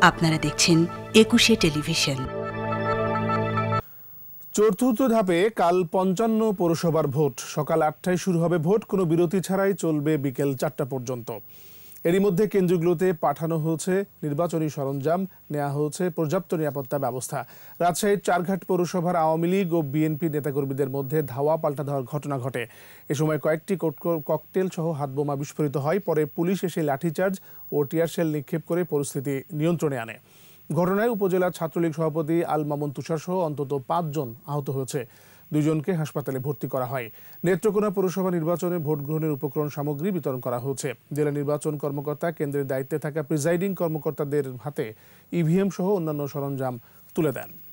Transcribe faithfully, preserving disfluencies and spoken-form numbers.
আপনারা দেখছেন একুশে টেলিভিশন। চতুর্থ ধাপে কাল পঞ্চান্ন পৌরসভার ভোট। সকাল আটটায় শুরু হবে ভোট, কোনো বিরতি ছাড়াই চলবে বিকেল চারটা পর্যন্ত। এরই মধ্যে কেন্দ্রগুলোতে পাঠানো হয়েছে নির্বাচনী সরঞ্জাম, নেওয়া হয়েছে পর্যাপ্ত নিরাপত্তা ব্যবস্থা। রাজশাহীর চারঘাট পৌরসভার আওয়ামী লীগ ও বিএনপি নেতাকর্মীদের মধ্যে ধাওয়া পাল্টা ধাওয়ার ঘটনা ঘটে। এ সময় কয়েকটি ককটেল সহ হাতবোমা বিস্ফোরিত হয়। পরে পুলিশ এসে লাঠিচার্জ ও টিয়ারশেল নিক্ষেপ করে পরিস্থিতি নিয়ন্ত্রণে আনে। ঘটনায় উপজেলার ছাত্রলীগ সভাপতি আল মামুন তুষার সহ অন্তত পাঁচজন আহত হয়েছে। দুইজনকে হাসপাতালে ভর্তি করা হয়। নেত্রকোনা পৌরসভা নির্বাচনে ভোট গ্রহণের উপকরণ সামগ্রী বিতরণ করা হয়েছে। জেলা নির্বাচন কর্মকর্তা কেন্দ্রের দায়িত্বে থাকা প্রিজাইডিং কর্মকর্তাদের হাতে ইভিএম সহ অন্যান্য সরঞ্জাম তুলে দেন।